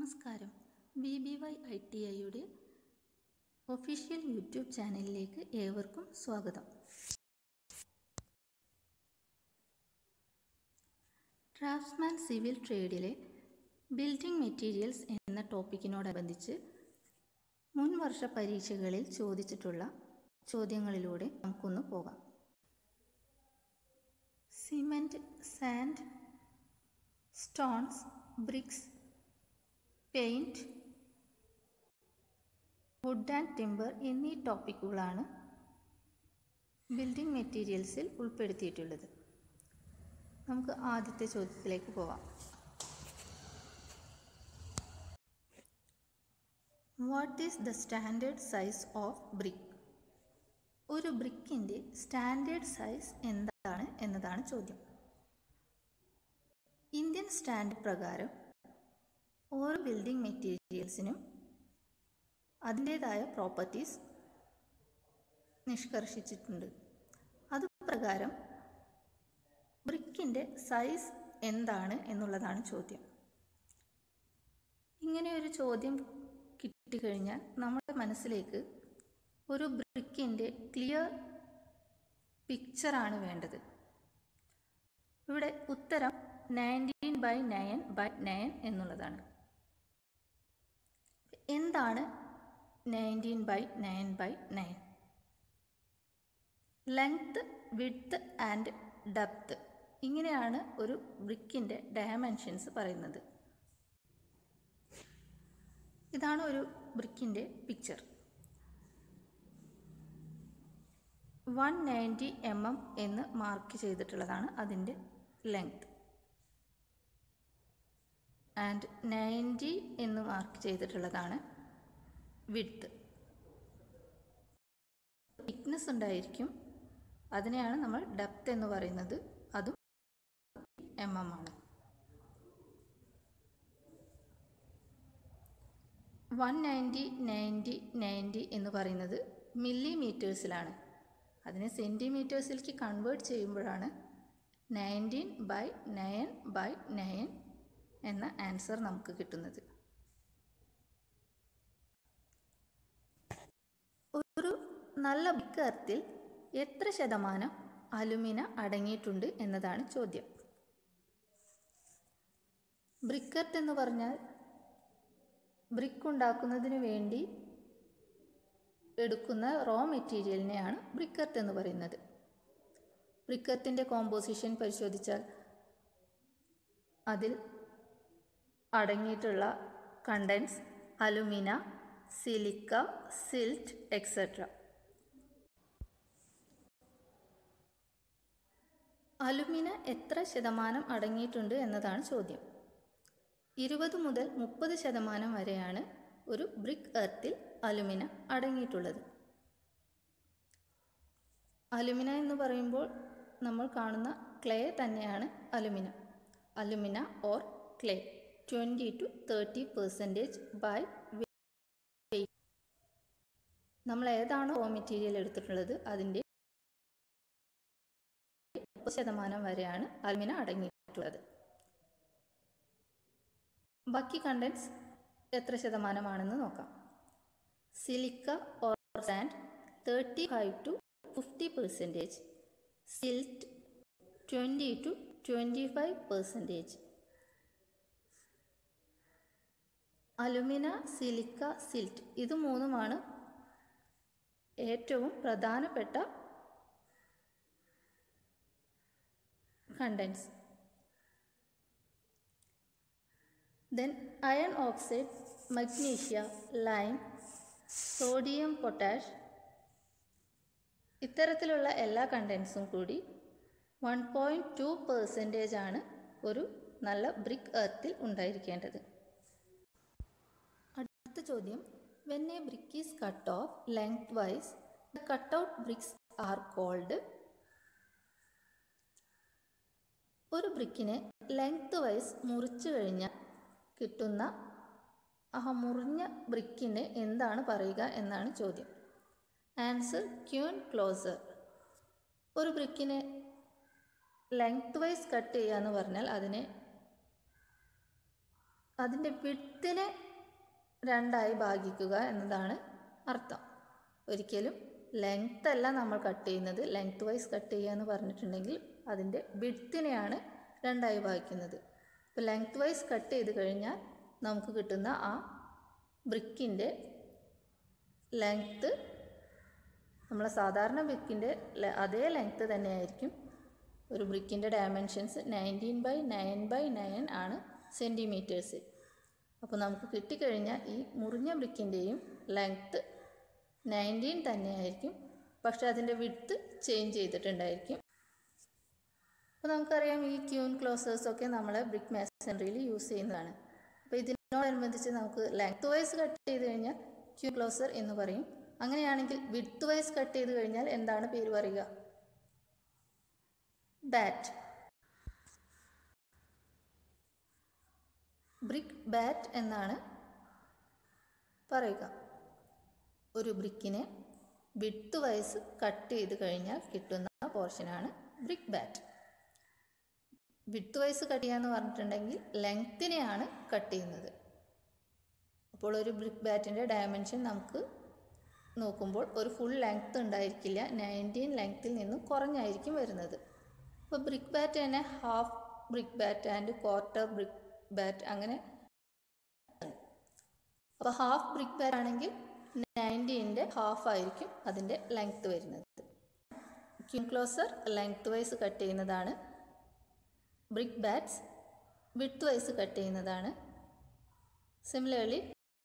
നമസ്കാരം. BBY ITIയുടെ official YouTube ചാനലിലേക്ക് ഏവർക്കും സ്വാഗതം. ഡ്രാഫ്റ്റ്സ്മാൻ സിവിൽ ട്രേഡിലെ ബിൽഡിംഗ് മെറ്റീരിയൽസ് എന്ന ടോപ്പിക്കിനോടനുബന്ധിച്ച് മുൻവർഷ പരീക്ഷകളിൽ ചോദിച്ചിട്ടുള്ള ചോദ്യങ്ങളിലൂടെ നമുക്കൊന്ന് പോകാം. Cement, sand, stones, bricks, paint, wood and timber എന്നീ ടോപ്പിക്കുകളാണ് ബിൽഡിംഗ് മെറ്റീരിയൽസിൽ ഉൾപ്പെടുത്തിയിട്ടുള്ളത്. നമുക്ക് ആദ്യത്തെ ചോദ്യത്തിലേക്ക് പോകാം. What is the standard size of brick? ഒരു ബ്രിക്കിൻ്റെ സ്റ്റാൻഡേർഡ് സൈസ് എന്താണ് എന്നതാണ് ചോദ്യം. ഇന്ത്യൻ സ്റ്റാൻഡേർഡ് പ്രകാരം ഓരോ ബിൽഡിംഗ് മെറ്റീരിയൽസിനും അതിൻ്റേതായ പ്രോപ്പർട്ടീസ് നിഷ്കർഷിച്ചിട്ടുണ്ട്. അതുപ്രകാരം ബ്രിക്കിൻ്റെ സൈസ് എന്താണ് എന്നുള്ളതാണ് ചോദ്യം. ഇങ്ങനെ ഒരു ചോദ്യം കിട്ടിക്കഴിഞ്ഞാൽ നമ്മുടെ മനസ്സിലേക്ക് ഒരു ബ്രിക്കിൻ്റെ ക്ലിയർ പിക്ചറാണ് വേണ്ടത്. ഇവിടെ ഉത്തരം 19/9/9 എന്നുള്ളതാണ്. എന്താണ് 19/9/9? ലെങ്ത്, വിഡ്ത്ത് ആൻഡ് ഡെപ്ത്, ഇങ്ങനെയാണ് ഒരു ബ്രിക്കിൻ്റെ ഡയമെൻഷൻസ് പറയുന്നത്. ഇതാണ് ഒരു ബ്രിക്കിൻ്റെ പിക്ചർ. 190 mm എന്ന് മാർക്ക് ചെയ്തിട്ടുള്ളതാണ് അതിൻ്റെ ലെങ്ത്. ആൻഡ് 90 എന്ന് മാർക്ക് ചെയ്തിട്ടുള്ളതാണ് വിഡ്ത്ത്. തിക്നെസ് ഉണ്ടായിരിക്കും, അതിനെയാണ് നമ്മൾ ഡെപ്ത് എന്ന് പറയുന്നത്. അതും mm ആണ്. 190, 90, 90 എന്ന് പറയുന്നത് മില്ലിമീറ്റേഴ്സിലാണ്. അതിനെ സെൻറ്റിമീറ്റേഴ്സിലേക്ക് കൺവേർട്ട് ചെയ്യുമ്പോഴാണ് 19/9/9 എന്ന ആൻസർ നമുക്ക് കിട്ടുന്നത്. ഒരു നല്ല ബ്രിക്ക് എർത്തിൽ എത്ര ശതമാനം അലുമിന അടങ്ങിയിട്ടുണ്ട് എന്നതാണ് ചോദ്യം. ബ്രിക്ക് എർത്ത് എന്ന് പറഞ്ഞാൽ ബ്രിക്ക് ഉണ്ടാക്കുന്നതിന് വേണ്ടി എടുക്കുന്ന റോ മെറ്റീരിയലിനെയാണ് ബ്രിക്ക് എർത്ത് എന്ന് പറയുന്നത്. ബ്രിക്ക് എർത്തിൻ്റെ കോമ്പോസിഷൻ പരിശോധിച്ചാൽ അതിൽ അടങ്ങിയിട്ടുള്ള contents alumina, silica, silt etcetera. Alumina എത്ര ശതമാനം അടങ്ങിയിട്ടുണ്ട് എന്നതാണ് ചോദ്യം. 20 മുതൽ 30% വരെയാണ് ഒരു ബ്രിക്ക് എർത്തിൽ അലുമിന അടങ്ങിയിട്ടുള്ളത്. അലുമിന എന്ന് പറയുമ്പോൾ നമ്മൾ കാണുന്ന ക്ലേ തന്നെയാണ് alumina. Alumina or clay 20 to 30% by weight. നമ്മൾ ഏതാണോ റോ മെറ്റീരിയൽ എടുത്തിട്ടുള്ളത് അതിൻ്റെ 30% വരെയാണ് അലുമിന അടങ്ങിയിട്ടുള്ളത്. ബാക്കി കണ്ടൻസ് എത്ര ശതമാനമാണെന്ന് നോക്കാം. Silica or sand 35 to 50%, silt 20 to 25%. Alumina, silica, silt ഇത് മൂന്നുമാണ് ഏറ്റവും പ്രധാനപ്പെട്ട contents. Then iron oxide, magnesia, lime, sodium, potash ഇത്തരത്തിലുള്ള എല്ലാ കണ്ടൻസും കൂടി 1.2% ആണ് ഒരു നല്ല ബ്രിക്ക് എർത്തിൽ ഉണ്ടായിരിക്കേണ്ടത്. അടുത്ത ചോദ്യം, when a brick is cut off length wise the cut out bricks are called. ഒരു ബ്രിക്കിനെ ലെങ്ത് വൈസ് മുറിച്ചു കഴിഞ്ഞാൽ കിട്ടുന്ന ആ മുറിഞ്ഞ ബ്രിക്കിനെ എന്താണ് പറയുക എന്നാണ് ചോദ്യം. Answer queen closer. ഒരു ബ്രിക്കിനെ ലെങ്ത് വൈസ് കട്ട് ചെയ്യുക എന്ന് പറഞ്ഞാൽ അതിനെ അതിൻ്റെ വിഡ്ത്തിനെ രണ്ടായി ഭാഗിക്കുക എന്നതാണ് അർത്ഥം. ഒരിക്കലും ലെങ്ത് അല്ല നമ്മൾ കട്ട് ചെയ്യുന്നത്. ലെങ്ത് വൈസ് കട്ട് ചെയ്യുക എന്ന് പറഞ്ഞിട്ടുണ്ടെങ്കിൽ അതിൻ്റെ വിഡ്ത്തിനെയാണ് രണ്ടായി ഭാഗിക്കുന്നത്. അപ്പോൾ ലെങ്ത് വൈസ് കട്ട് ചെയ്ത് കഴിഞ്ഞാൽ നമുക്ക് കിട്ടുന്ന ആ ബ്രിക്കിൻ്റെ ലെങ്ത്ത് നമ്മളെ സാധാരണ ബ്രിക്കിൻ്റെ അതേ ലെങ്ത്ത് തന്നെയായിരിക്കും. ഒരു ബ്രിക്കിൻ്റെ ഡയമെൻഷൻസ് 19/9/9 ആണ് സെൻറ്റിമീറ്റേഴ്സ്. അപ്പോൾ നമുക്ക് കിട്ടിക്കഴിഞ്ഞാൽ ഈ മുറിഞ്ഞ ബ്രിക്കിൻ്റെയും ലെങ്ത്ത് 19 തന്നെയായിരിക്കും, പക്ഷേ അതിൻ്റെ വിഡ്ത്ത് ചേഞ്ച് ചെയ്തിട്ടുണ്ടായിരിക്കും. അപ്പോൾ നമുക്കറിയാം ഈ ക്യൂൻ ക്ലോസേഴ്സൊക്കെ നമ്മൾ ബ്രിക്ക് മാസൻട്രിയിൽ യൂസ് ചെയ്യുന്നതാണ്. അപ്പോൾ ഇതിനോടനുബന്ധിച്ച് നമുക്ക് ലെങ്ത് വൈസ് കട്ട് ചെയ്ത് കഴിഞ്ഞാൽ ക്യൂൻ ക്ലോസർ എന്ന് പറയും. അങ്ങനെയാണെങ്കിൽ വിഡ്ത്ത് വൈസ് കട്ട് ചെയ്ത് കഴിഞ്ഞാൽ എന്താണ് പേര് പറയുക? ബാറ്റ്. ബ്രിക്ക് ബാറ്റ് എന്നാണ് പറയുക. ഒരു ബ്രിക്കിനെ വിഡ്ത്ത് വൈസ് കട്ട് ചെയ്ത് കഴിഞ്ഞാൽ കിട്ടുന്ന പോർഷനാണ് brick bat. Width wise cut ചെയ്യുക എന്ന് പറഞ്ഞിട്ടുണ്ടെങ്കിൽ ലെങ്ത്തിനെയാണ് കട്ട് ചെയ്യുന്നത്. അപ്പോൾ ഒരു ബ്രിക്ക് ബാറ്റിൻ്റെ ഡയമെൻഷൻ നമുക്ക് നോക്കുമ്പോൾ ഒരു ഫുൾ ലെങ്ത്ത് ഉണ്ടായിരിക്കില്ല, 19 ലെങ്ത്തിൽ നിന്നും കുറഞ്ഞായിരിക്കും വരുന്നത്. അപ്പോൾ ബ്രിക്ക് ബാറ്റ് തന്നെ half brick bat and quarter brick bat അങ്ങനെ. അപ്പോൾ ഹാഫ് ബ്രിക്ക് ബാറ്റ് ആണെങ്കിൽ 90ൻ്റെ ഹാഫ് ആയിരിക്കും അതിൻ്റെ ലെങ്ത്ത് വരുന്നത്. Queen closer length wise cut ചെയ്യുന്നതാണ്. Brick bats width wise cut ചെയ്യുന്നതാണ്. സിമിലർലി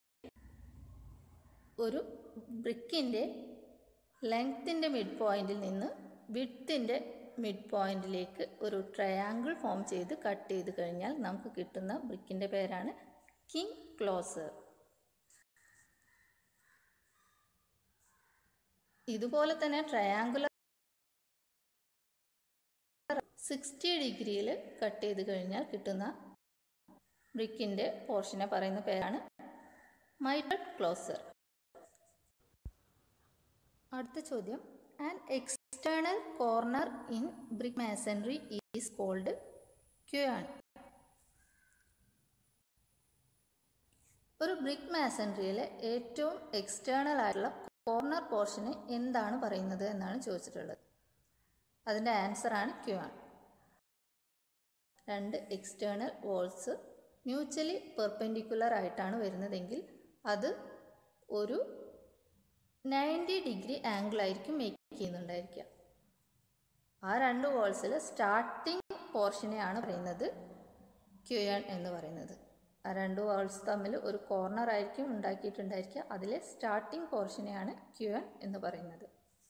ഒരു ബ്രിക്കിൻ്റെ ലെങ്ത്തിൻ്റെ മിഡ് പോയിൻറ്റിൽ നിന്ന് വിഡ്ത്തിൻ്റെ മിഡ് പോയിൻറ്റിലേക്ക് ഒരു ട്രയാങ്കിൾ ഫോം ചെയ്ത് കട്ട് ചെയ്ത് കഴിഞ്ഞാൽ നമുക്ക് കിട്ടുന്ന ബ്രിക്കിൻ്റെ പേരാണ് കിങ് ക്ലോസർ. ഇതുപോലെ തന്നെ ട്രയാങ്കുലർ 60 ഡിഗ്രിയിൽ കട്ട് ചെയ്ത് കഴിഞ്ഞാൽ കിട്ടുന്ന ബ്രിക്കിൻ്റെ പോർഷനെ പറയുന്ന പേരാണ് മൈറ്റഡ് ക്ലോസർ. അടുത്ത ചോദ്യം, an external corner in brick masonry is called quoin. ഒരു ബ്രിക്ക് മാസൻട്രിയിലെ ഏറ്റവും എക്സ്റ്റേണൽ ആയിട്ടുള്ള കോർണർ പോർഷന് എന്താണ് പറയുന്നത് എന്നാണ് ചോദിച്ചിട്ടുള്ളത്. അതിൻ്റെ ആൻസറാണ് ക്യൂയാൻ. രണ്ട് എക്സ്റ്റേണൽ വോൾസ് മ്യൂച്വലി പെർപെൻഡിക്കുലർ ആയിട്ടാണ് വരുന്നതെങ്കിൽ അത് ഒരു 90 ഡിഗ്രി ആംഗിൾ ആയിരിക്കും മേക്ക് ചെയ്യുന്നുണ്ടായിരിക്കുക. ആ രണ്ട് വോൾസിൽ സ്റ്റാർട്ടിംഗ് പോർഷനെയാണ് പറയുന്നത് ക്യൂയാൻ എന്ന് പറയുന്നത്. ആ രണ്ട് വോൾസ് തമ്മിൽ ഒരു കോർണർ ആയിരിക്കും ഉണ്ടാക്കിയിട്ടുണ്ടായിരിക്കുക. അതിലെ സ്റ്റാർട്ടിംഗ് പോർഷനെയാണ് ക്യൂയാൻ എന്ന് പറയുന്നത്.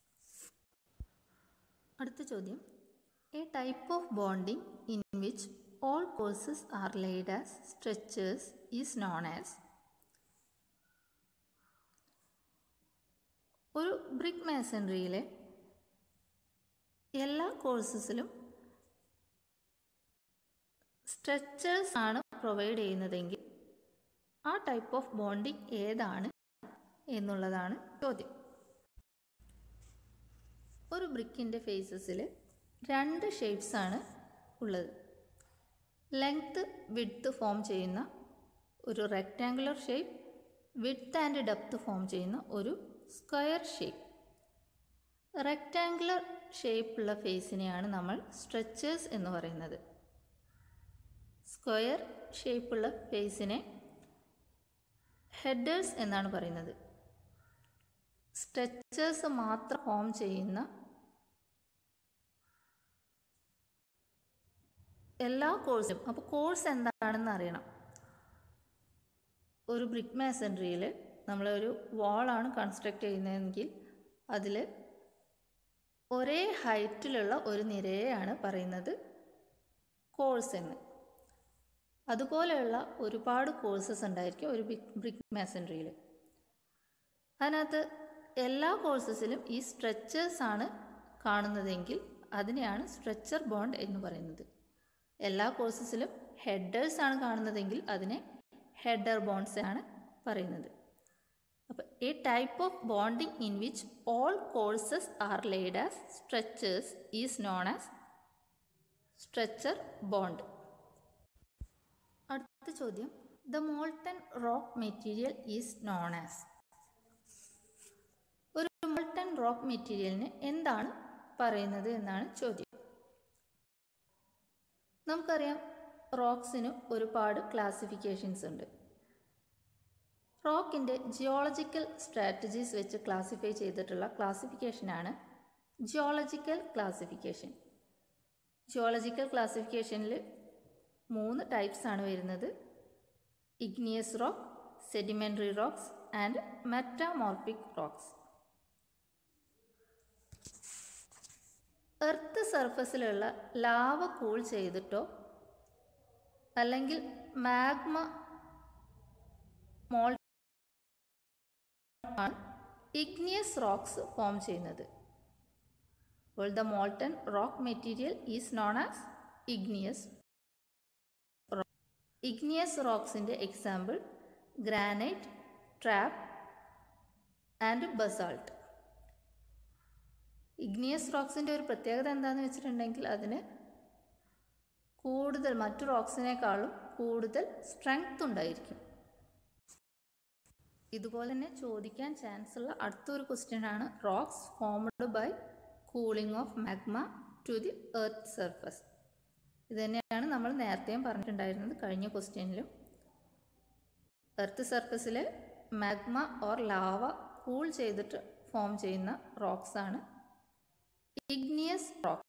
അടുത്ത ചോദ്യം, a type of bonding in which all courses are laid as stretchers is known as. ഒരു ബ്രിക്ക് മാസൻട്രിയിലെ എല്ലാ കോഴ്സസിലും സ്ട്രെച്ചേഴ്സ് ആണ് പ്രൊവൈഡ് ചെയ്യുന്നതെങ്കിൽ ആ ടൈപ്പ് ഓഫ് ബോണ്ടിങ് ഏതാണ് എന്നുള്ളതാണ് ചോദ്യം. ഒരു ബ്രിക്കിൻ്റെ ഫേസസിൽ രണ്ട് ഷേപ്സ് ആണ് ഉള്ളത്. ലെങ്ത്ത് വിഡ്ത്ത് ഫോം ചെയ്യുന്ന ഒരു rectangular shape, width and depth form ചെയ്യുന്ന ഒരു സ്ക്വയർ ഷേപ്പ്. റെക്റ്റാങ്കുലർ ഷേപ്പുള്ള ഫേസിനെയാണ് നമ്മൾ സ്ട്രെച്ചേഴ്സ് എന്ന് പറയുന്നത്. സ്ക്വയർ ഷേപ്പുള്ള ഫേസിനെ ഹെഡേഴ്സ് എന്നാണ് പറയുന്നത്. സ്ട്രെച്ചേഴ്സ് മാത്രം ഫോം ചെയ്യുന്ന എല്ലാ കോഴ്സും. അപ്പോൾ കോഴ്സ് എന്താണെന്ന് അറിയണം. ഒരു ബ്രിക്ക് മാസൻട്രിയിൽ നമ്മളൊരു വാളാണ് കൺസ്ട്രക്റ്റ് ചെയ്യുന്നതെങ്കിൽ അതിൽ ഒരേ ഹൈറ്റിലുള്ള ഒരു നിരയെയാണ് പറയുന്നത് കോഴ്സ് എന്ന്. അതുപോലെയുള്ള ഒരുപാട് കോഴ്സസ് ഉണ്ടായിരിക്കും ഒരു ബ്രിക്ക് മാസൻട്രിയിൽ. അതിനകത്ത് എല്ലാ കോഴ്സസിലും ഈ സ്ട്രെച്ചേഴ്സ് ആണ് കാണുന്നതെങ്കിൽ അതിനെയാണ് സ്ട്രെച്ചർ ബോണ്ട് എന്ന് പറയുന്നത്. എല്ലാ കോഴ്സസിലും ഹെഡേഴ്സ് ആണ് കാണുന്നതെങ്കിൽ അതിനെ ഹെഡർ ബോണ്ട്സ് ആണ് പറയുന്നത്. അപ്പോൾ a type of bonding in which all courses are laid as stretchers is known as stretcher bond. അടുത്ത ചോദ്യം, The molten rock material is known as. ഒരു മോൾട്ടൺ റോക്ക് മെറ്റീരിയലിന് എന്താണ് പറയുന്നത് എന്നാണ് ചോദ്യം. നമുക്കറിയാം റോക്സിന് ഒരുപാട് ക്ലാസിഫിക്കേഷൻസ് ഉണ്ട്. റോക്കിൻ്റെ ജിയോളജിക്കൽ സ്ട്രാറ്റജീസ് വെച്ച് ക്ലാസിഫൈ ചെയ്തിട്ടുള്ള ക്ലാസിഫിക്കേഷനാണ് ജിയോളജിക്കൽ ക്ലാസിഫിക്കേഷൻ. ജിയോളജിക്കൽ ക്ലാസിഫിക്കേഷനിൽ 3 ടൈപ്സ് ആണ് വരുന്നത്: igneous rock, sedimentary rocks and metamorphic rocks. Earth സർഫസിലുള്ള ലാവ കൂൾ ചെയ്തിട്ടോ അല്ലെങ്കിൽ മാഗ്മ മോൾ ആണ് ഇഗ്നിയസ് റോക്സ് ഫോം ചെയ്യുന്നത്. അപ്പോൾ the molten rock material is known as igneous. Igneous റോക്സിൻ്റെ example granite, trap and basalt. Igneous റോക്സിൻ്റെ ഒരു പ്രത്യേകത എന്താണെന്ന് വെച്ചിട്ടുണ്ടെങ്കിൽ അതിന് കൂടുതൽ മറ്റു റോക്സിനേക്കാളും കൂടുതൽ സ്ട്രെങ്ത് ഉണ്ടായിരിക്കും. ഇതുപോലെ തന്നെ ചോദിക്കാൻ ചാൻസ് ഉള്ള അടുത്തൊരു ക്വസ്റ്റ്യൻ ആണ് rocks formed by cooling of magma to the earth surface. ഇത് തന്നെയാണ് നമ്മൾ നേരത്തെയും പറഞ്ഞിട്ടുണ്ടായിരുന്നത് കഴിഞ്ഞ ക്വസ്റ്റ്യനിലും. എർത്ത് സർഫസിൽ മാഗ്മ ഓർ ലാവ കൂൾ ചെയ്തിട്ട് ഫോം ചെയ്യുന്ന റോക്സ് ആണ് ഇഗ്നിയസ് റോക്ക്.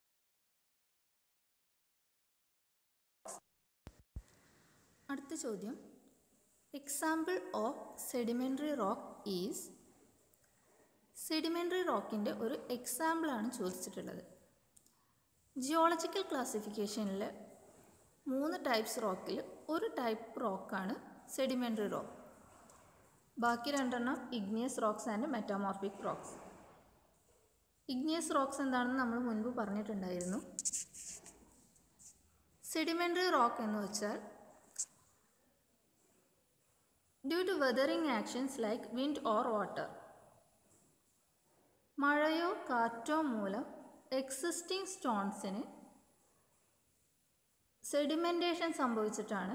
അടുത്ത ചോദ്യം, example of sedimentary rock is. Sedimentary റോക്കിൻ്റെ ഒരു എക്സാമ്പിളാണ് ചോദിച്ചിട്ടുള്ളത്. ജിയോളജിക്കൽ ക്ലാസിഫിക്കേഷനിൽ 3 ടൈപ്സ് റോക്കിൽ ഒരു ടൈപ്പ് റോക്കാണ് സെഡിമെൻ്ററി റോക്ക്. ബാക്കി 2 igneous rocks and metamorphic rocks. Igneous rocks എന്താണെന്ന് നമ്മൾ മുൻപ് പറഞ്ഞിട്ടുണ്ടായിരുന്നു. സെഡിമെൻ്ററി റോക്ക് എന്ന് വെച്ചാൽ due to weathering actions like wind or water, മഴയോ കാറ്റോ മൂലം എക്സിസ്റ്റിംഗ് സ്റ്റോൺസിന് സെഡിമെൻറ്റേഷൻ സംഭവിച്ചിട്ടാണ്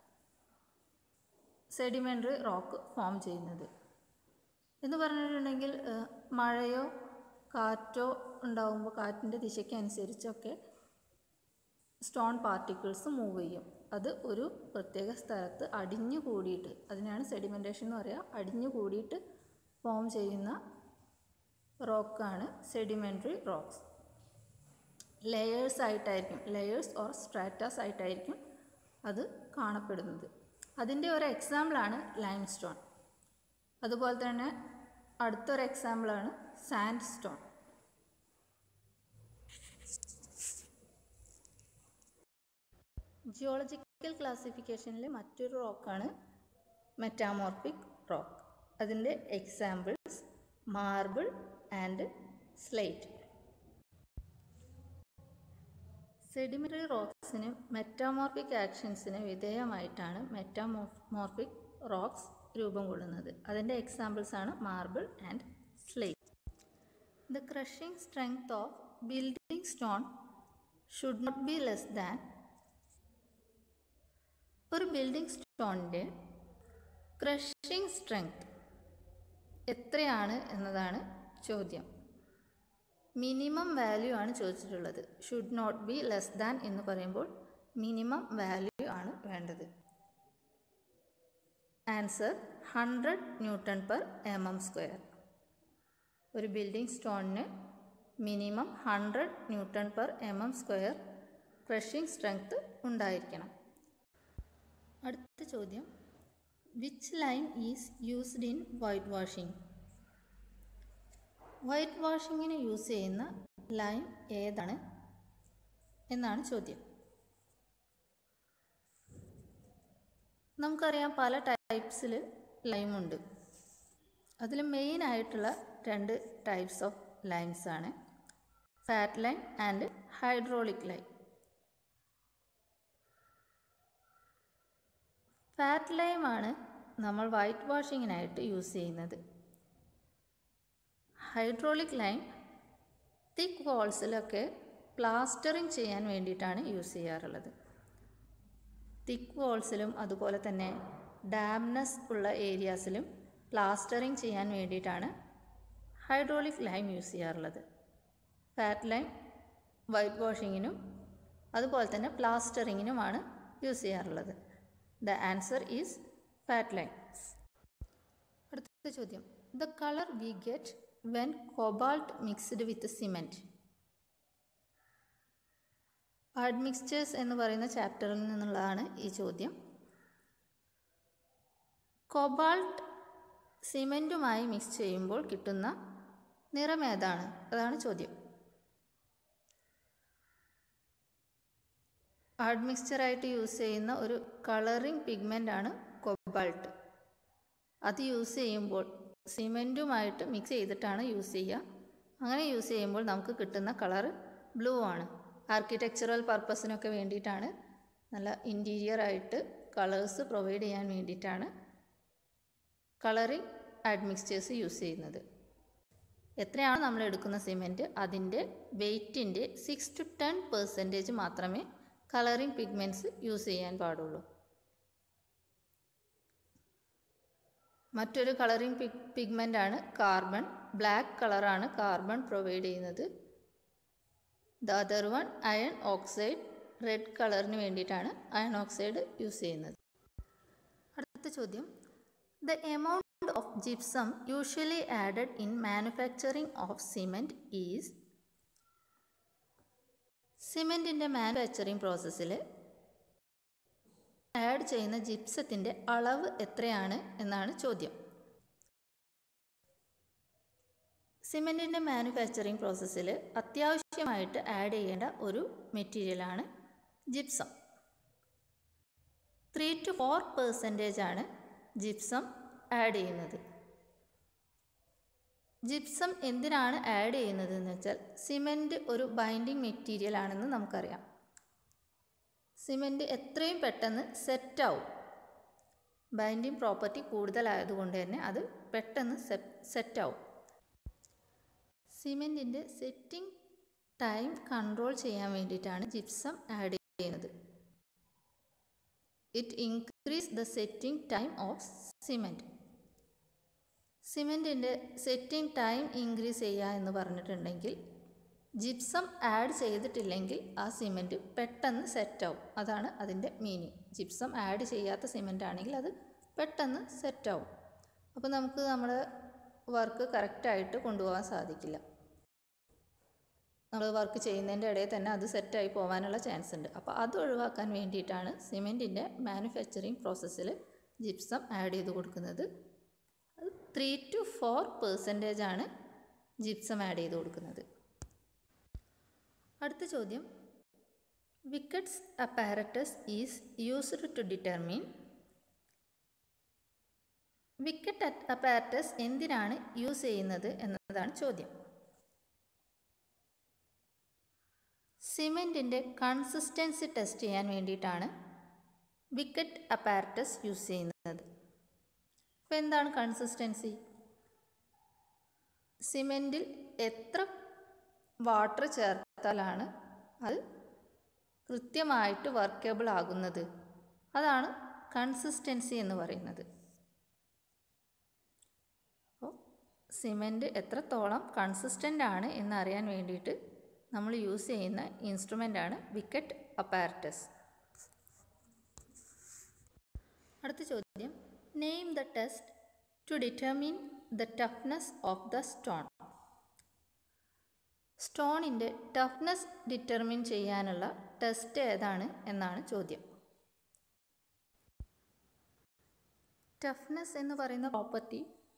സെഡിമെൻ്ററി റോക്ക് ഫോം ചെയ്യുന്നത്. എന്ന് പറഞ്ഞിട്ടുണ്ടെങ്കിൽ മഴയോ കാറ്റോ ഉണ്ടാകുമ്പോൾ കാറ്റിൻ്റെ ദിശയ്ക്ക് അനുസരിച്ചൊക്കെ സ്റ്റോൺ പാർട്ടിക്കിൾസ് മൂവ് ചെയ്യും. അത് ഒരു പ്രത്യേക സ്ഥലത്ത് അടിഞ്ഞു കൂടിയിട്ട്, അതിനാണ് സെഡിമെൻറ്റേഷൻ എന്ന് പറയുക, അടിഞ്ഞു കൂടിയിട്ട് ഫോം ചെയ്യുന്ന റോക്കാണ് സെഡിമെൻ്ററി റോക്സ്. ലെയേഴ്സ് ആയിട്ടായിരിക്കും, ലെയേഴ്സ് ഓർ സ്ട്രാറ്റാസ് ആയിട്ടായിരിക്കും അത് കാണപ്പെടുന്നത്. അതിൻ്റെ ഒരു എക്സാമ്പിളാണ് ലൈം സ്റ്റോൺ. അതുപോലെ തന്നെ അടുത്തൊരു എക്സാമ്പിളാണ് സാൻഡ് സ്റ്റോൺ. ജിയോളജിക്കൽ ക്ലാസിഫിക്കേഷനിലെ മറ്റൊരു റോക്കാണ് മെറ്റാമോർഫിക് റോക്ക്. അതിൻ്റെ examples marble and slate. Sedimentary റോക്സിന് മെറ്റാമോർഫിക് ആക്ഷൻസിന് വിധേയമായിട്ടാണ് മെറ്റാമോർഫിക് റോക്സ് രൂപം കൊള്ളുന്നത്. അതിൻ്റെ എക്സാമ്പിൾസ് ആണ് marble and slate. The crushing strength of building stone should not be less than. ഒരു ബിൽഡിംഗ് സ്റ്റോണിൻ്റെ ക്രഷിംഗ് സ്ട്രെങ്ത് എത്രയാണ് എന്നതാണ് ചോദ്യം. മിനിമം വാല്യൂ ആണ് ചോദിച്ചിട്ടുള്ളത്. Should not be less than എന്ന് പറയുമ്പോൾ മിനിമം വാല്യൂ ആണ് വേണ്ടത്. Answer 100 Nm/mm². ഒരു ബിൽഡിംഗ് സ്റ്റോണിന് മിനിമം 100 Nm/mm² ക്രഷിംഗ് സ്ട്രെങ്ത് ഉണ്ടായിരിക്കണം. അടുത്ത ചോദ്യം, which lime is used in white washing. White വാഷിങ്ങിന് യൂസ് ചെയ്യുന്ന ലൈം ഏതാണ് എന്നാണ് ചോദ്യം. നമുക്കറിയാം പല ടൈപ്സിൽ ലൈമുണ്ട്. അതിൽ മെയിനായിട്ടുള്ള 2 ടൈപ്സ് ഓഫ് ലൈംസ് ആണ് fat lime and hydraulic lime. Fat ലൈമാണ് നമ്മൾ വൈറ്റ് വാഷിങ്ങിനായിട്ട് യൂസ് ചെയ്യുന്നത്. ഹൈഡ്രോളിക് ലൈം തിക്ക് വാൾസിലൊക്കെ പ്ലാസ്റ്ററിങ് ചെയ്യാൻ വേണ്ടിയിട്ടാണ് യൂസ് ചെയ്യാറുള്ളത്. തിക്ക് വാൾസിലും അതുപോലെ തന്നെ ഡാംനെസ് ഉള്ള ഏരിയാസിലും പ്ലാസ്റ്ററിങ് ചെയ്യാൻ വേണ്ടിയിട്ടാണ് ഹൈഡ്രോളിക് ലൈം യൂസ് ചെയ്യാറുള്ളത്. ഫാറ്റ് ലൈം വൈറ്റ് വാഷിങ്ങിനും അതുപോലെ തന്നെ പ്ലാസ്റ്ററിങ്ങിനുമാണ് യൂസ് ചെയ്യാറുള്ളത്. The answer is fat lime. അടുത്ത ചോദ്യം, the colour we get when cobalt mixed with cement. Admixtures എന്ന് പറയുന്ന ചാപ്റ്ററിൽ നിന്നുള്ളതാണ് ഈ ചോദ്യം. കോബാൾട്ട് സിമെൻറ്റുമായി മിക്സ് ചെയ്യുമ്പോൾ കിട്ടുന്ന നിറം ഏതാണ്? അതാണ് ചോദ്യം. അഡ്മിക്സ്ചറായിട്ട് യൂസ് ചെയ്യുന്ന ഒരു കളറിംഗ് പിഗ്മെൻ്റാണ് കോബാൾട്ട്. അത് യൂസ് ചെയ്യുമ്പോൾ സിമെൻറ്റുമായിട്ട് മിക്സ് ചെയ്തിട്ടാണ് യൂസ് ചെയ്യുക. അങ്ങനെ യൂസ് ചെയ്യുമ്പോൾ നമുക്ക് കിട്ടുന്ന കളർ ബ്ലൂ ആണ്. ആർക്കിടെക്ചറൽ പർപ്പസിനൊക്കെ വേണ്ടിയിട്ടാണ്, നല്ല ഇൻറ്റീരിയറായിട്ട് കളേഴ്സ് പ്രൊവൈഡ് ചെയ്യാൻ വേണ്ടിയിട്ടാണ് കളറിംഗ് അഡ്മിക്സ്ചേഴ്സ് യൂസ് ചെയ്യുന്നത്. എത്രയാണ് നമ്മൾ എടുക്കുന്ന സിമെൻറ്റ് അതിൻ്റെ വെയ്റ്റിൻ്റെ 6 to 10% മാത്രമേ കളറിംഗ് പിഗ്മെൻറ്റ്സ് യൂസ് ചെയ്യാൻ പാടുള്ളൂ. മറ്റൊരു കളറിംഗ് പിഗ്മെൻ്റാണ് കാർബൺ. ബ്ലാക്ക് കളറാണ് കാർബൺ പ്രൊവൈഡ് ചെയ്യുന്നത്. The other one iron oxide, red കളറിന് വേണ്ടിയിട്ടാണ് അയൺ ഓക്സൈഡ് യൂസ് ചെയ്യുന്നത്. അടുത്ത ചോദ്യം, the amount of gypsum usually added in manufacturing of cement is. സിമെൻറ്റിൻ്റെ മാനുഫാക്ചറിങ് പ്രോസസ്സിൽ ആഡ് ചെയ്യുന്ന ജിപ്സത്തിൻ്റെ അളവ് എത്രയാണ് എന്നാണ് ചോദ്യം. സിമെൻറ്റിൻ്റെ മാനുഫാക്ചറിങ് പ്രോസസ്സിൽ അത്യാവശ്യമായിട്ട് ആഡ് ചെയ്യേണ്ട ഒരു മെറ്റീരിയലാണ് ജിപ്സം. 3 to 4% ആണ് ജിപ്സം ആഡ് ചെയ്യുന്നത്. ജിപ്സം എന്തിനാണ് ആഡ് ചെയ്യുന്നത് എന്ന് വെച്ചാൽ, സിമെൻറ്റ് ഒരു ബൈൻഡിങ് മെറ്റീരിയൽ ആണെന്ന് നമുക്കറിയാം. സിമെൻറ്റ് എത്രയും പെട്ടെന്ന് സെറ്റാവും. ബൈൻഡിങ് പ്രോപ്പർട്ടി കൂടുതലായതുകൊണ്ട് തന്നെ അത് പെട്ടെന്ന് സെറ്റാവും. സിമെൻറ്റിൻ്റെ സെറ്റിംഗ് ടൈം കൺട്രോൾ ചെയ്യാൻ വേണ്ടിയിട്ടാണ് ജിപ്സം ആഡ് ചെയ്യുന്നത്. It increase the setting time of cement. സിമെൻറ്റിൻ്റെ സെറ്റിംഗ് ടൈം ഇൻക്രീസ് ചെയ്യുക എന്ന് പറഞ്ഞിട്ടുണ്ടെങ്കിൽ, ജിപ്സം ആഡ് ചെയ്തിട്ടില്ലെങ്കിൽ ആ സിമെൻറ്റ് പെട്ടെന്ന് സെറ്റാവും. അതാണ് അതിൻ്റെ മീനിങ്. ജിപ്സം ആഡ് ചെയ്യാത്ത സിമെൻ്റ് ആണെങ്കിൽ അത് പെട്ടെന്ന് സെറ്റാവും. അപ്പോൾ നമുക്ക് നമ്മുടെ വർക്ക് കറക്റ്റായിട്ട് കൊണ്ടുപോകാൻ സാധിക്കില്ല. നമ്മൾ വർക്ക് ചെയ്യുന്നതിൻ്റെ ഇടയിൽ തന്നെ അത് സെറ്റായി പോകാനുള്ള ചാൻസ് ഉണ്ട്. അപ്പോൾ അത് ഒഴിവാക്കാൻ വേണ്ടിയിട്ടാണ് സിമെൻറ്റിൻ്റെ മാനുഫാക്ചറിങ് പ്രോസസ്സിൽ ജിപ്സം ആഡ് ചെയ്ത് കൊടുക്കുന്നത്. 3 to 4% ആണ് ജിപ്സം ആഡ് ചെയ്ത് കൊടുക്കുന്നത്. അടുത്ത ചോദ്യം, Vicat's apparatus is used to determine. Vicat apparatus എന്തിനാണ് യൂസ് ചെയ്യുന്നത് എന്നതാണ് ചോദ്യം. സിമെൻറ്റിൻ്റെ കൺസിസ്റ്റൻസി ടെസ്റ്റ് ചെയ്യാൻ വേണ്ടിയിട്ടാണ് വിക്കറ്റ് അപ്പാരറ്റസ് യൂസ് ചെയ്യുന്നത്. അപ്പോൾ എന്താണ് കൺസിസ്റ്റൻസി? സിമെൻറ്റിൽ എത്ര വാട്ടർ ചേർത്താലാണ് അത് കൃത്യമായിട്ട് വർക്കബിൾ ആകുന്നത്? അതാണ് കൺസിസ്റ്റൻസി എന്ന് പറയുന്നത്. അപ്പോൾ സിമെൻറ്റ് എത്രത്തോളം കൺസിസ്റ്റൻ്റ് ആണ് എന്നറിയാൻ വേണ്ടിയിട്ട് നമ്മൾ യൂസ് ചെയ്യുന്ന ഇൻസ്ട്രുമെൻ്റാണ് വിക്കറ്റ് അപ്പാരറ്റസ്. അടുത്ത ചോദ്യം, name the test to determine the toughness of the stone. സ്റ്റോണിൻ്റെ ടഫ്നെസ് ഡിറ്റർമിൻ ചെയ്യാനുള്ള ടെസ്റ്റ് ഏതാണ് എന്നാണ് ചോദ്യം. ടഫ്നെസ് എന്ന് പറയുന്ന പ്രോപ്പർട്ടി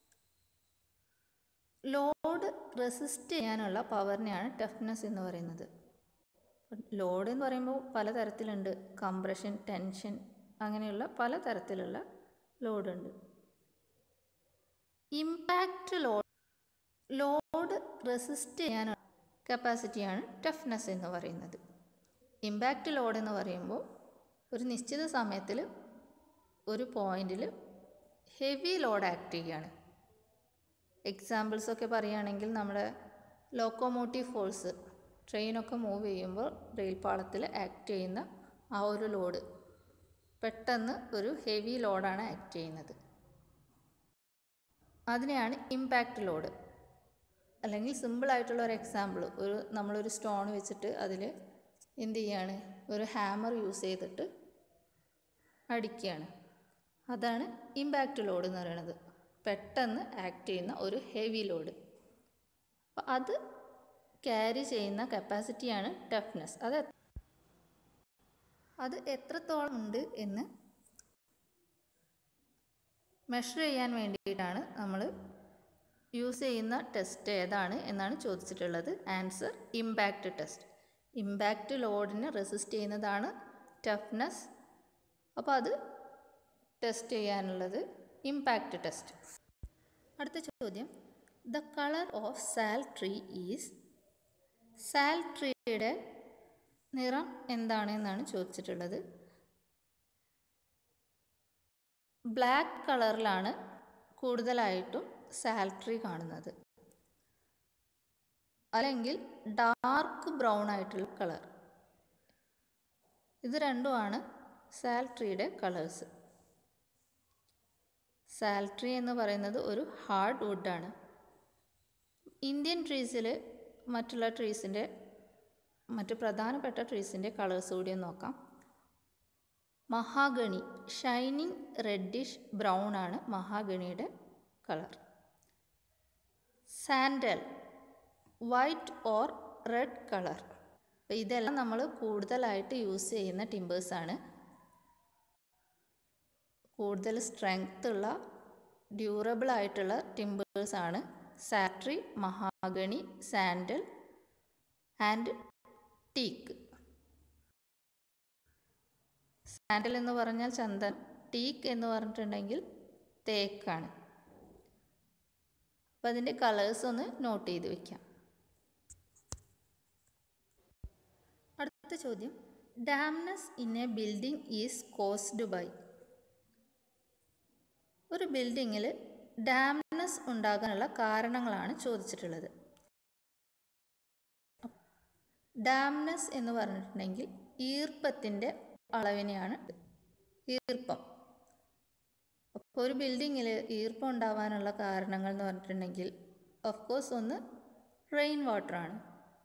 ലോഡ് റെസിസ്റ്റ് ചെയ്യാനുള്ള പവറിനെയാണ് ടഫ്നെസ് എന്ന് പറയുന്നത്. ലോഡ് എന്ന് പറയുമ്പോൾ പലതരത്തിലുണ്ട്. കംപ്രഷൻ, ടെൻഷൻ, അങ്ങനെയുള്ള പലതരത്തിലുള്ള ലോഡുണ്ട്. ഇമ്പാക്റ്റ് ലോഡ് റെസിസ്റ്റ് ചെയ്യാനുള്ള കപ്പാസിറ്റിയാണ് ടഫ്നെസ് എന്ന് പറയുന്നത്. ഇമ്പാക്റ്റ് ലോഡ് എന്ന് പറയുമ്പോൾ ഒരു നിശ്ചിത സമയത്തിൽ ഒരു പോയിന്റിൽ ഹെവി ലോഡ് ആക്ട് ചെയ്യുകയാണ്. എക്സാമ്പിൾസൊക്കെ പറയുകയാണെങ്കിൽ നമ്മുടെ ലോക്കോമോട്ടീവ് ഫോഴ്സ്, ട്രെയിനൊക്കെ മൂവ് ചെയ്യുമ്പോൾ റെയിൽപാളത്തിൽ ആക്ട് ചെയ്യുന്ന ആ ഒരു ലോഡ്, പെട്ടെന്ന് ഒരു ഹെവി ലോഡാണ് ആക്ട് ചെയ്യുന്നത്. അതിനെയാണ് ഇമ്പാക്റ്റ് ലോഡ്. അല്ലെങ്കിൽ സിമ്പിളായിട്ടുള്ള ഒരു എക്സാമ്പിൾ, നമ്മളൊരു സ്റ്റോൺ വെച്ചിട്ട് അതിൽ എന്ത് ചെയ്യാണ്, ഒരു ഹാമർ യൂസ് ചെയ്തിട്ട് അടിക്കുകയാണ്. അതാണ് ഇമ്പാക്റ്റ് ലോഡ് എന്ന് പറയുന്നത്. പെട്ടെന്ന് ആക്ട് ചെയ്യുന്ന ഒരു ഹെവി ലോഡ്. അപ്പോൾ അത് ക്യാരി ചെയ്യുന്ന കപ്പാസിറ്റിയാണ് ടഫ്നെസ്. അത് എത്രത്തോളം ഉണ്ട് എന്ന് മെഷർ ചെയ്യാൻ വേണ്ടിയിട്ടാണ് നമ്മൾ യൂസ് ചെയ്യുന്ന ടെസ്റ്റ് ഏതാണ് എന്നാണ് ചോദിച്ചിട്ടുള്ളത്. Answer impact test. ഇമ്പാക്റ്റ് ലോഡിനെ റെസിസ്റ്റ് ചെയ്യുന്നതാണ് ടഫ്നെസ്. അപ്പോൾ അത് ടെസ്റ്റ് ചെയ്യാനുള്ളത് ഇമ്പാക്റ്റ് ടെസ്റ്റ്. അടുത്ത ചോദ്യം, the colour of sal tree is. Sal ട്രീയുടെ നിറം എന്താണ് എന്നാണ് ചോദിച്ചിട്ടുള്ളത്. ബ്ലാക്ക് കളറിലാണ് കൂടുതലായിട്ടും സാൽ ട്രീ കാണുന്നത്, അല്ലെങ്കിൽ ഡാർക്ക് ബ്രൗൺ ആയിട്ടുള്ള കളർ. ഇത് രണ്ടുമാണ് സാൽ ട്രീയുടെ കളേഴ്സ്. സാൽ ട്രീ എന്ന് പറയുന്നത് ഒരു ഹാർഡ് വുഡാണ്. ഇന്ത്യൻ ട്രീസിൽ മറ്റുള്ള ട്രീസിൻ്റെ മറ്റ് പ്രധാനപ്പെട്ട ട്രീസിൻ്റെ കളേഴ്സ് കൂടി നോക്കാം. മഹാഗണി ഷൈനിങ് റെഡിഷ് ബ്രൗൺ ആണ് മഹാഗണിയുടെ colour. Sandal white or red colour. അപ്പോൾ ഇതെല്ലാം നമ്മൾ കൂടുതലായിട്ട് യൂസ് ചെയ്യുന്ന ടിമ്പേഴ്സാണ്. കൂടുതൽ സ്ട്രെങ്ത് ഉള്ള ഡ്യൂറബിൾ ആയിട്ടുള്ള ടിമ്പേഴ്സാണ് sal tree, mahogany, sandal and teak. Sandal എന്ന് പറഞ്ഞാൽ ചന്ദനം, ടീക്ക് എന്ന് പറഞ്ഞിട്ടുണ്ടെങ്കിൽ തേക്കാണ്. അപ്പോൾ അതിൻ്റെ കളേഴ്സ് ഒന്ന് നോട്ട് ചെയ്ത് വയ്ക്കാം. അടുത്ത ചോദ്യം, dampness in a building is caused by. ഒരു ബിൽഡിങ്ങിൽ ഡാംനെസ് ഉണ്ടാകാനുള്ള കാരണങ്ങളാണ് ചോദിച്ചിട്ടുള്ളത്. ഡാംനെസ് എന്ന് പറഞ്ഞിട്ടുണ്ടെങ്കിൽ ഈർപ്പത്തിൻ്റെ അളവിനെയാണ്. ഈർപ്പം. അപ്പോൾ ഒരു ബിൽഡിങ്ങിൽ ഈർപ്പം ഉണ്ടാവാനുള്ള കാരണങ്ങൾ എന്ന് പറഞ്ഞിട്ടുണ്ടെങ്കിൽ ഓഫ് കോഴ്സ് ഒന്ന് റെയിൻ വാട്ടറാണ്.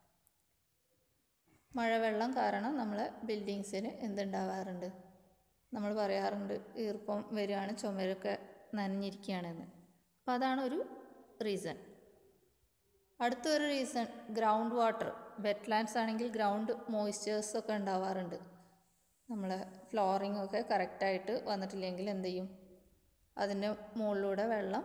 മഴവെള്ളം കാരണം നമ്മളെ ബിൽഡിങ്സിന് എന്തുണ്ടാവാറുണ്ട്, നമ്മൾ പറയാറുണ്ട് ഈർപ്പം വരികയാണ്, ചുമരൊക്കെ നനഞ്ഞിരിക്കുകയാണെന്ന്. അപ്പോൾ അതാണ് ഒരു റീസൺ. അടുത്തൊരു റീസൺ ഗ്രൗണ്ട് വാട്ടർ. വെറ്റ്ലാൻഡ്സ് ആണെങ്കിൽ ഗ്രൗണ്ട് മോയ്സ്ചേഴ്സൊക്കെ ഉണ്ടാവാറുണ്ട്. നമ്മളെ ഫ്ലോറിംഗ് ഒക്കെ കറക്റ്റായിട്ട് വന്നിട്ടില്ലെങ്കിൽ എന്ത് ചെയ്യും, അതിൻ്റെ മുകളിലൂടെ വെള്ളം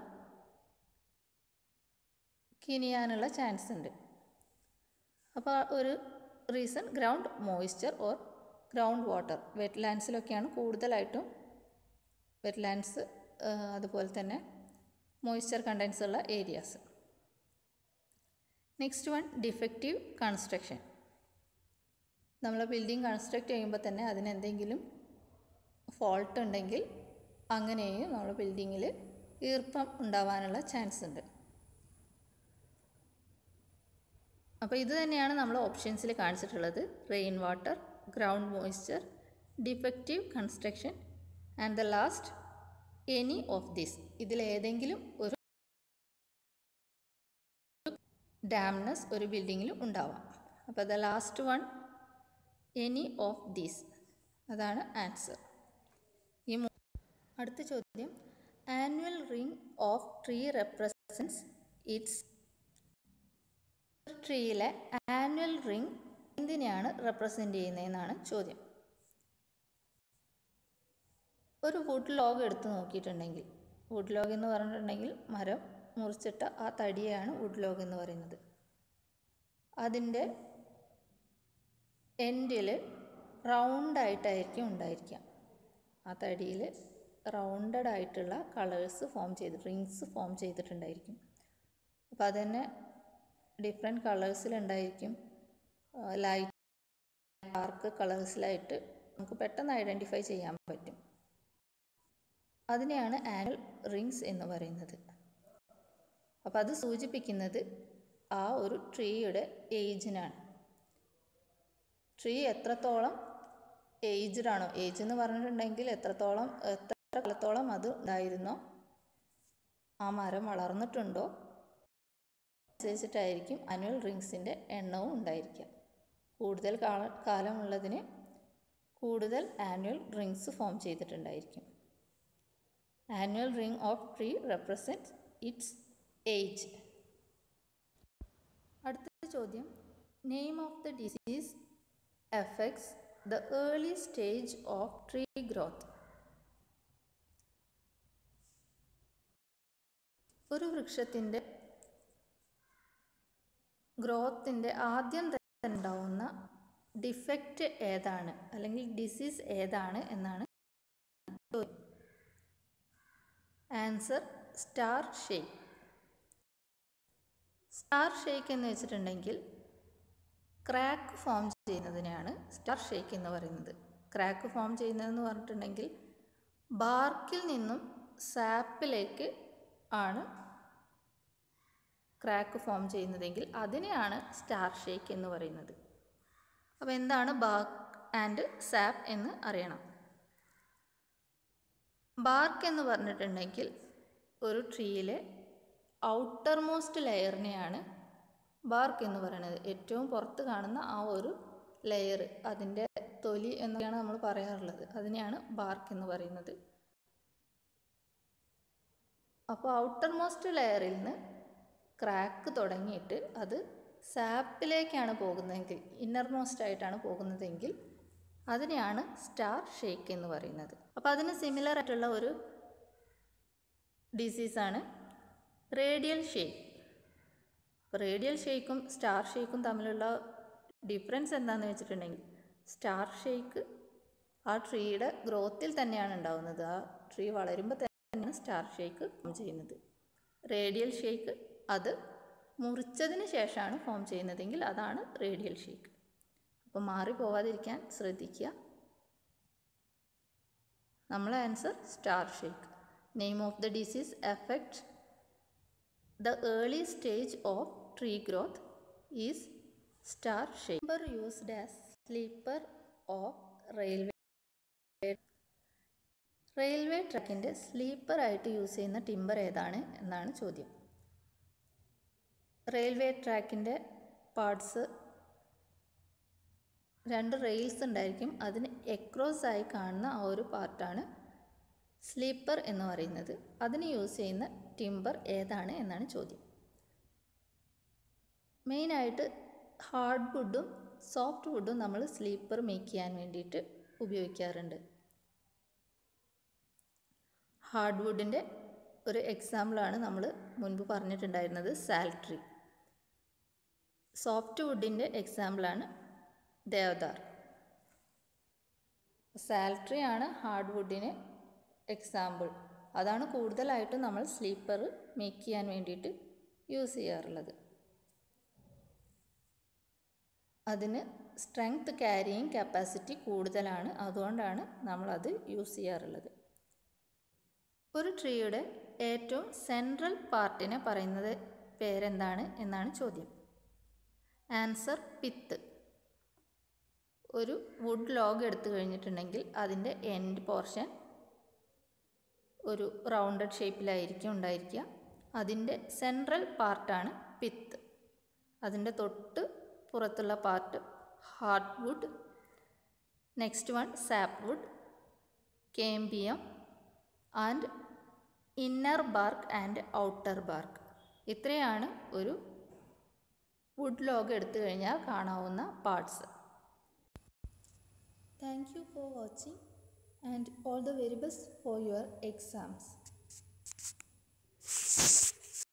കിനിയാനുള്ള ചാൻസ് ഉണ്ട്. അപ്പോൾ ഒരു reason ground moisture or ground water. വെറ്റ്ലാൻഡ്സിലൊക്കെയാണ് കൂടുതലായിട്ടും വെറ്റ്ലാൻഡ്സ് അതുപോലെ തന്നെ മോയ്സ്ചർ കണ്ടൻസ് ഉള്ള areas. Next one, defective construction. നമ്മൾ ബിൽഡിംഗ് കൺസ്ട്രക്റ്റ് ചെയ്യുമ്പോൾ തന്നെ അതിനെന്തെങ്കിലും ഫോൾട്ട് ഉണ്ടെങ്കിൽ അങ്ങനെയും നമ്മൾ ബിൽഡിങ്ങിൽ ഈർപ്പം ഉണ്ടാവാനുള്ള ചാൻസ് ഉണ്ട്. അപ്പോൾ ഇത് തന്നെയാണ് നമ്മൾ ഓപ്ഷൻസിൽ കാണിച്ചിട്ടുള്ളത്. Rain water, ground moisture, defective construction and the last any of this. ഇതിലേതെങ്കിലും ഒരു ഡാംനെസ് ഒരു ബിൽഡിങ്ങിൽ ഉണ്ടാവാം. അപ്പോൾ the last one any of these, അതാണ് ആൻസർ. അടുത്ത ചോദ്യം, annual ring of tree represents its. ട്രീയിലെ ആനുവൽ റിംഗ് എന്തിനെയാണ് റെപ്രസെൻ്റ് ചെയ്യുന്നതെന്നാണ് ചോദ്യം. ഒരു വുഡ് ലോഗ് എടുത്ത് നോക്കിയിട്ടുണ്ടെങ്കിൽ, വുഡ് ലോഗ് എന്ന് പറഞ്ഞിട്ടുണ്ടെങ്കിൽ മരം മുറിച്ചിട്ട ആ തടിയാണ് വുഡ് ലോഗ് എന്ന് പറയുന്നത്. അതിൻ്റെ എൻഡിൽ റൗണ്ടായിട്ടായിരിക്കും ഉണ്ടായിരിക്കുക. ആ തടിയിൽ റൗണ്ടഡ് ആയിട്ടുള്ള കളേഴ്സ് റിങ്സ് ഫോം ചെയ്തിട്ടുണ്ടായിരിക്കും. അപ്പോൾ അതുതന്നെ ഡിഫറെൻറ്റ് കളേഴ്സിലുണ്ടായിരിക്കും. ലൈറ്റ്, ഡാർക്ക് കളേഴ്സിലായിട്ട് നമുക്ക് പെട്ടെന്ന് ഐഡൻറ്റിഫൈ ചെയ്യാൻ പറ്റും. അതിനെയാണ് ആനുവൽ റിങ്സ് എന്ന് പറയുന്നത്. അപ്പോൾ അത് സൂചിപ്പിക്കുന്നത് ആ ഒരു ട്രീയുടെ ഏജിനാണ്. ട്രീ എത്രത്തോളം ഏജ്ഡ് ആണോ, ഏജ് എന്ന് പറഞ്ഞിട്ടുണ്ടെങ്കിൽ എത്ര കാലത്തോളം അത് ഉണ്ടായിരുന്നോ, ആ മരം വളർന്നിട്ടുണ്ടോ അനുസരിച്ചിട്ടായിരിക്കും ആനുവൽ റിങ്സിൻ്റെ എണ്ണവും ഉണ്ടായിരിക്കുക. കൂടുതൽ കാലമുള്ളതിന് കൂടുതൽ ആനുവൽ റിങ്സ് ഫോം ചെയ്തിട്ടുണ്ടായിരിക്കും. Annual ring of tree represents its age. അടുത്ത ചോദ്യം, name of the disease affects the early stage of tree growth. ഒരു വൃക്ഷത്തിൻ്റെ ഗ്രോത്തിൻ്റെ ആദ്യം തന്നെ ഉണ്ടാവുന്ന ഡിഫക്റ്റ് ഏതാണ് അല്ലെങ്കിൽ ഡിസീസ് ഏതാണ് എന്നാണ് ചോദ്യം. Answer star shake. Star shake എന്ന് വെച്ചിട്ടുണ്ടെങ്കിൽ ക്രാക്ക് ഫോം ചെയ്യുന്നതിനെയാണ് സ്റ്റാർ ഷേക്ക് എന്ന് പറയുന്നത്. ക്രാക്ക് ഫോം ചെയ്യുന്നതെന്ന് പറഞ്ഞിട്ടുണ്ടെങ്കിൽ ബാർക്കിൽ നിന്നും സാപ്പിലേക്ക് ആണ് ക്രാക്ക് ഫോം ചെയ്യുന്നതെങ്കിൽ അതിനെയാണ് സ്റ്റാർ ഷേക്ക് എന്ന് പറയുന്നത്. അപ്പോൾ എന്താണ് ബാർക്ക് ആൻഡ് സാപ്പ് എന്ന് അറിയണം. ബാർക്ക് എന്ന് പറഞ്ഞിട്ടുണ്ടെങ്കിൽ ഒരു ട്രീയിലെ ഔട്ടർ മോസ്റ്റ് ലെയറിനെയാണ് ബാർക്ക് എന്ന് പറയുന്നത്. ഏറ്റവും പുറത്ത് കാണുന്ന ആ ഒരു ലെയർ, അതിൻ്റെ തൊലി എന്നൊക്കെയാണ് നമ്മൾ പറയാറുള്ളത്, അതിനെയാണ് ബാർക്ക് എന്ന് പറയുന്നത്. അപ്പോൾ ഔട്ടർ മോസ്റ്റ് ലെയറിൽ നിന്ന് ക്രാക്ക് തുടങ്ങിയിട്ട് അത് സാപ്പിലേക്കാണ് പോകുന്നതെങ്കിൽ, ഇന്നർ മോസ്റ്റ് ആയിട്ടാണ് പോകുന്നതെങ്കിൽ അതിനെയാണ് സ്റ്റാർ ഷേക്ക് എന്ന് പറയുന്നത്. അപ്പോൾ അതിന് സിമിലർ ആയിട്ടുള്ള ഒരു ഡിസീസാണ് റേഡിയൽ ഷേക്ക്. റേഡിയൽ ഷേക്കും സ്റ്റാർ ഷേക്കും തമ്മിലുള്ള ഡിഫറൻസ് എന്താണെന്ന് വെച്ചിട്ടുണ്ടെങ്കിൽ സ്റ്റാർ ഷേക്ക് ആ ട്രീയുടെ ഗ്രോത്തിൽ തന്നെയാണ് ഉണ്ടാകുന്നത്, ആ ട്രീ വളരുമ്പോൾ തന്നെയാണ് സ്റ്റാർ ഷേക്ക് ഫോം ചെയ്യുന്നത്. റേഡിയൽ ഷേക്ക് അത് മുറിച്ചതിന് ശേഷമാണ് ഫോം ചെയ്യുന്നതെങ്കിൽ അതാണ് റേഡിയൽ ഷേക്ക്. അപ്പോൾ മാറിപ്പോവാതിരിക്കാൻ ശ്രദ്ധിക്കുക. നമ്മളെ answer star shake. Name of the disease effect the early stage of tree growth is star shape. Timber used as sleeper of railway ട്രാക്കിൻ്റെ സ്ലീപ്പർ ആയിട്ട് യൂസ് ചെയ്യുന്ന ടിമ്പർ ഏതാണ് എന്നാണ് ചോദ്യം. റെയിൽവേ ട്രാക്കിൻ്റെ പാർട്സ് 2 റെയിൽസ് ഉണ്ടായിരിക്കും, അതിന് എക്രോസ് ആയി കാണുന്ന ആ ഒരു പാർട്ടാണ് സ്ലീപ്പർ എന്ന് പറയുന്നത്. അതിന് യൂസ് ചെയ്യുന്ന ടിമ്പർ ഏതാണ് എന്നാണ് ചോദ്യം. മെയിനായിട്ട് ഹാർഡ് വുഡും സോഫ്റ്റ് വുഡും നമ്മൾ സ്ലീപ്പർ മേക്ക് ചെയ്യാൻ വേണ്ടിയിട്ട് ഉപയോഗിക്കാറുണ്ട്. ഹാർഡ് വുഡിൻ്റെ ഒരു എക്സാമ്പിളാണ് നമ്മൾ മുൻപ് പറഞ്ഞിട്ടുണ്ടായിരുന്നത് സാൽട്രി. സോഫ്റ്റ് വുഡിൻ്റെ എക്സാമ്പിളാണ് ദേവദാർ. സാൽട്രി ആണ് ഹാർഡ് വുഡിന് എക്സാമ്പിൾ. അതാണ് കൂടുതലായിട്ടും നമ്മൾ സ്ലീപ്പർ മേക്ക് ചെയ്യാൻ വേണ്ടിയിട്ട് യൂസ് ചെയ്യാറുള്ളത്. അതിന് സ്ട്രെങ്ത് ക്യാരിയിങ് കപ്പാസിറ്റി കൂടുതലാണ്, അതുകൊണ്ടാണ് നമ്മളത് യൂസ് ചെയ്യാറുള്ളത്. ഒരു ട്രീയുടെ ഏറ്റവും സെൻട്രൽ പാർട്ടിനെ പറയുന്നത് പേരെന്താണ് എന്നാണ് ചോദ്യം. Answer pith. ഒരു വുഡ് ലോഗ് എടുത്തു കഴിഞ്ഞിട്ടുണ്ടെങ്കിൽ അതിൻ്റെ എൻഡ് പോർഷൻ ഒരു റൗണ്ടഡ് ഷേപ്പിലായിരിക്കും ഉണ്ടായിരിക്കുക. അതിൻ്റെ സെൻട്രൽ പാർട്ടാണ് പിത്ത്. അതിൻ്റെ തൊട്ട് പുറത്തുള്ള part hard wood, next one sap wood, cambium and inner bark and outer bark. ഇത്രയാണ് ഒരു വുഡ് ലോഗ് എടുത്തു കഴിഞ്ഞാൽ കാണാവുന്ന parts. Thank you for watching and all the very best for your exams.